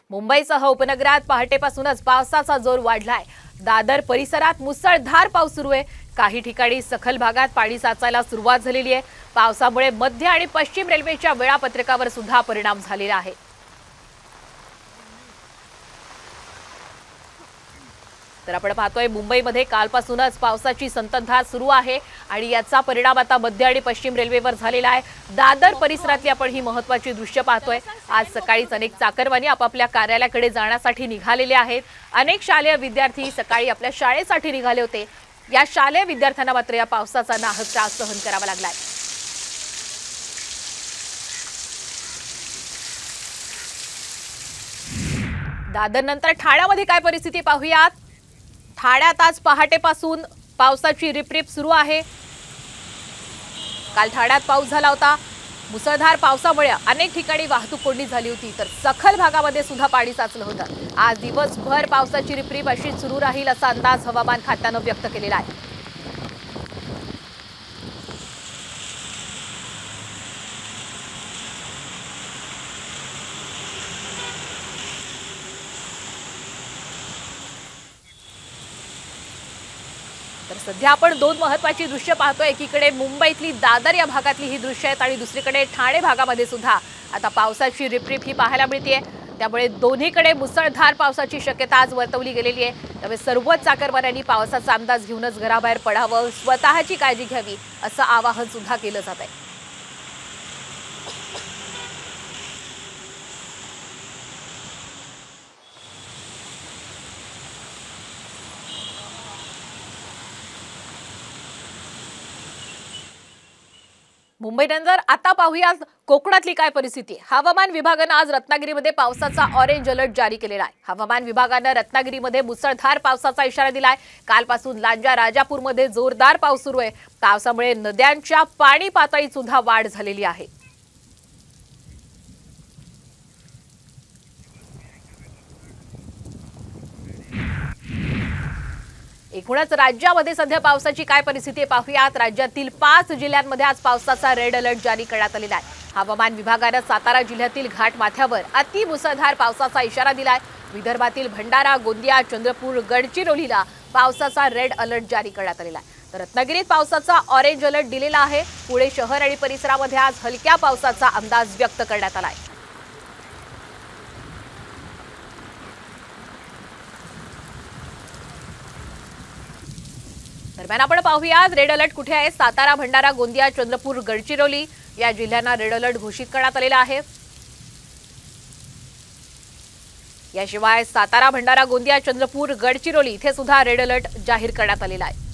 मुंबईसह उपनगरात पहाटेपासूनच पावसाचा जोर वाढलाय। दादर परिसरात मुसळधार पाऊस सुरू आहे। काही ठिकाणी सखल भागात पाणी साचायला सुरुवात झालेली आहे। पावसामुळे मध्य आणि पश्चिम रेल्वेच्या वेळापत्रकावर सुद्धा परिणाम झालेला आहे। तर आपण पाहतोय मुंबईमध्ये कालपासूनच पावसाची संततधार सुरू आहे आणि याचा परिणाम आता मध्य आणि पश्चिम रेल्वेवर झालेला आहे। दादर परिसरातली आपण ही महत्त्वाची दृश्य पाहतोय। आज सकाळीच अनेक चाकरमानी आपापल्या कार्यालयाकडे जाण्यासाठी निघालेले आहेत। अनेक शालेय विद्यार्थी सकाळी आपल्या शाळेसाठी निघाले होते। या शालेय विद्यार्थ्यांना मात्र या पावसाचा नाहक त्रास सहन करावा लागलाय। दादर नंतर ठाण्यामध्ये काय परिस्थिती पाहूयात। ठाण्यात आज पहाटेपासून पावसाची रिपरिप सुरू आहे। काल ठाण्यात पाऊस झाला होता। मुसळधार पावसामुळे अनेक ठिकाणी वाहतूक कोंडी झाली होती, तर सखल भागामध्ये सुद्धा पाणी साचलं होतं। आज दिवसभर पावसाची रिपरिप अशीच सुरू राहील असा अंदाज हवामान खात्यानं व्यक्त केलेला आहे। तर सध्या आपण दोन महत्त्वाची दृश्य पाहतोय। एकीकडे मुंबईतली दादर या भागातली ही दृश्य आहेत आणि दुसरीकडे ठाणे भागामध्ये सुद्धा आता पावसाची रिपरिप ही पाहायला मिळते। त्यामुळे दोन्हीकडे मुसळधार पावसाची शक्यता आज वर्तवली गेलेली आहे। त्यामुळे सर्वच चाकरमान्यांनी पावसाचा अंदाज घेऊनच घराबाहेर पडावं, स्वतःची काळजी घ्यावी असं आवाहन सुद्धा केलं जात आहे। मुंबईनंतर आता पाहूया कोकणातली काय परिस्थिती। हवामान विभागाने आज रत्नागिरीमध्ये पावसाचा ऑरेंज अलर्ट जारी केलेला आहे। हवामान विभागाने रत्नागिरीमध्ये मुसळधार पावसाचा इशारा दिलाय। कालपासून लांजा राजापूरमध्ये जोरदार पाऊस सुरू आहे। पावसामुळे नद्यांच्या पाणी पातळीत सुद्धा वाढ झालेली आहे। एकूणच राज्यामध्ये सध्या पावसाची काय परिस्थिती पाहूयात। राज्यातील 5 जिल्ह्यांमध्ये आज पावसाचा रेड अलर्ट जारी करण्यात आलेला आहे। हवामान विभागाने सातारा जिल्ह्यातील घाटमाथ्यावर अति मुसळधार पावसाचा इशारा दिलाय। विदर्भातील भंडारा, गोंदिया, चंद्रपूर, गडचिरोलीला पावसाचा रेड अलर्ट जारी करण्यात आलेला आहे। तर रत्नागिरीत पावसाचा ऑरेंज अलर्ट दिलेला आहे। पुणे शहर आणि परिसरामध्ये आज हलक्या पावसाचा अंदाज व्यक्त करण्यात आला आहे। दरम्यान आपण पाहूया रेड अलर्ट कुठे आहे। सातारा, भंडारा, गोंदिया, चंद्रपूर, गडचिरोली या जिल्ह्यांना रेड अलर्ट घोषित करण्यात आलेला आहे। याशिवाय सातारा, भंडारा, गोंदिया, चंद्रपूर, गडचिरोली इथे सुद्धा रेड अलर्ट जाहीर करण्यात आलेला आहे।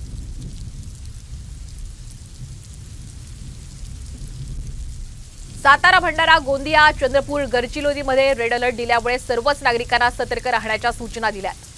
सातारा, भंडारा, गोंदिया, चंद्रपूर, गडचिरोलीमध्ये रेड अलर्ट दिल्यामुळे सर्वच नागरिकांना सतर्क राहण्याच्या सूचना दिल्या आहेत।